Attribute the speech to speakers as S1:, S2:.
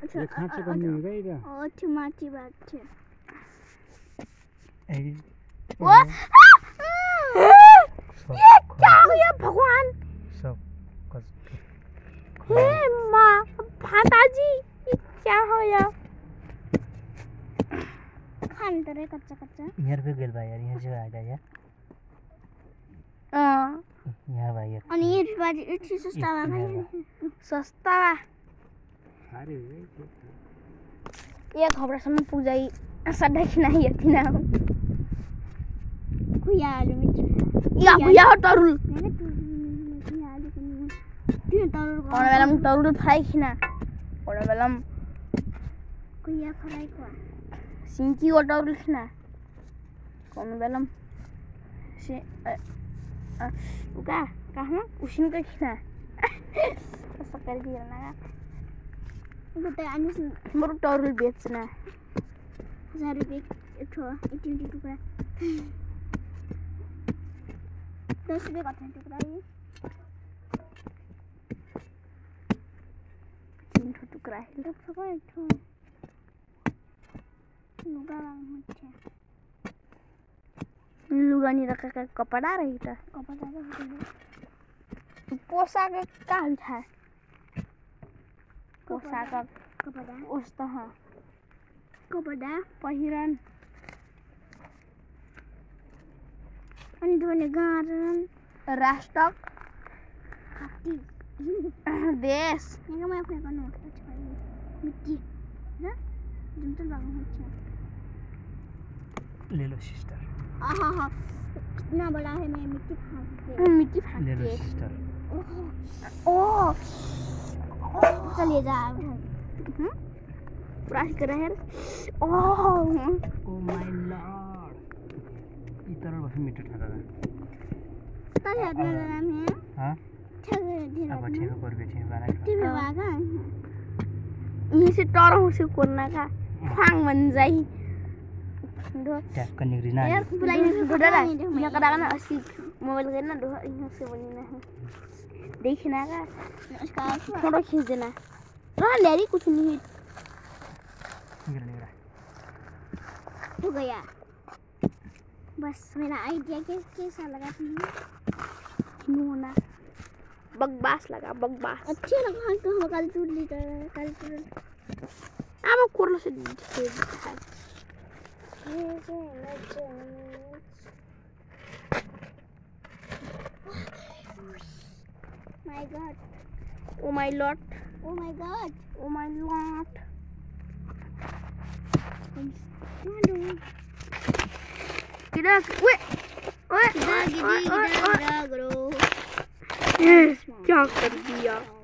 S1: ये खाँचो गर्नु गइरा
S2: त्यो माथिबाट छ
S1: ए
S2: वो ये क्या हो ये भगवान
S1: सब कस
S2: हे माँ माताजी ये क्या हो ये खाने तो रे कच्चा कच्चा
S1: यहाँ पे गेल भाइ यार यहाँ से आएगा यार यहाँ भाइ यार
S2: अनि ये बाजी इट्स सस्ता भाइ सस्ता
S1: अरे
S2: ये खबरसम्म पुजाइ सधैँ खिनाइ यतिना हो कुया आलु मिठी या भुया हो तरुल और बेलम तरुल फ्राई खिना और बेलम कुया फ्राई को सिंकी और तरुल खिना कौन बेलम से उका कहाँ उसिन का खिना ऐसा कर दिया ना गोटे आनिस मोर तरुल बेचना 1000 रुपये एक टुकड़ा 10 रुपये का टुकड़ा ये 3 टुकड़ा है तो सको एक ठो लुगा होच्छे लुगा नि रखा कपड़ा रही था कपड़ा रही पोशाक का है पोशाक कपड़ा उस्ता हाँ कपड़ा पहिरन अनि धोने गारन राष्ट्रक देश यहाँ मैं अपने का नोट अच्छा मिट्टी ना जिंतल बागों अच्छा
S1: ले लो सिस्टर
S2: आहा हा कितना बड़ा है मैं मिट्टी फाड़
S1: ले लो सिस्टर
S2: ओह चलिए जा पूरा कर रहे हैं ओह
S1: ओ माय लॉर्ड इतना बस मीटर ठहरा है
S2: तब याद ना नाम है
S1: हां अब ठीक कर के ठीक बारा
S2: ठीक बागा यहीं से टोरो से करना का फांग बन जाई दो
S1: टैप करने की ना
S2: यार बुलाई नहीं डरा मैं करा ना असली मोबाइल के ना दो यहीं से बनना है देखना का उसका फोटो खींच देना हां लेरी कुछ नहीं हो गया बस मेरा आइडिया कैसा लगा तुम्हें ना बकवास लगा बकवास अच्छे लगा तो हम कल टूट ली कल अब कोरला से दिखाए My God. Oh my Lord. Oh my God. Oh my Lord. Kita, wait. क्या कर दिया